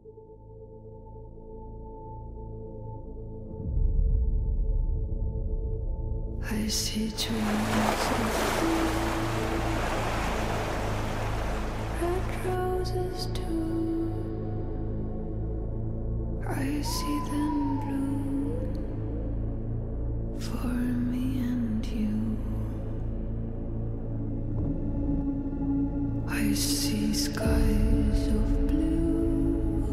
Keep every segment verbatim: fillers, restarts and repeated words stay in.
I see dreams of red roses too. I see them bloom for me and you. I see skies of blue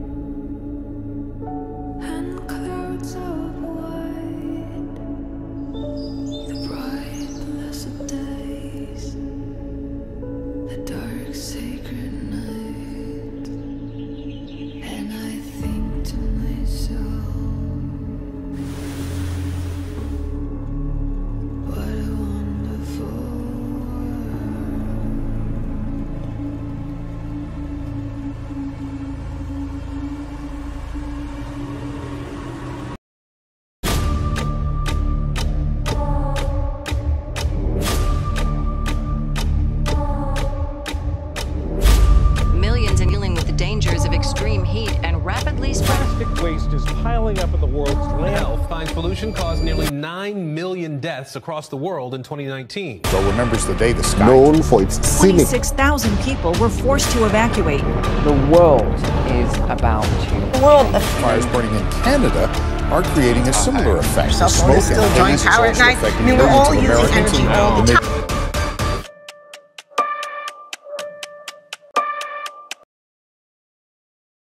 and clouds of white. The bright blessed days, the dark sacred night, and I think to myself, what a wonderful world. Millions are dealing with the dangers of extreme heat and rapidly spread. Plastic waste is piling up in the world's land. Health finds pollution caused nearly nine million deaths across the world in twenty nineteen. So remembers the day the sky known for its scenic. twenty-six thousand people were forced to evacuate. The world is about to. The world of fires burning in Canada are creating a similar effect. Cell phone is still drawing power at night. I mean, we're all using energy all the time.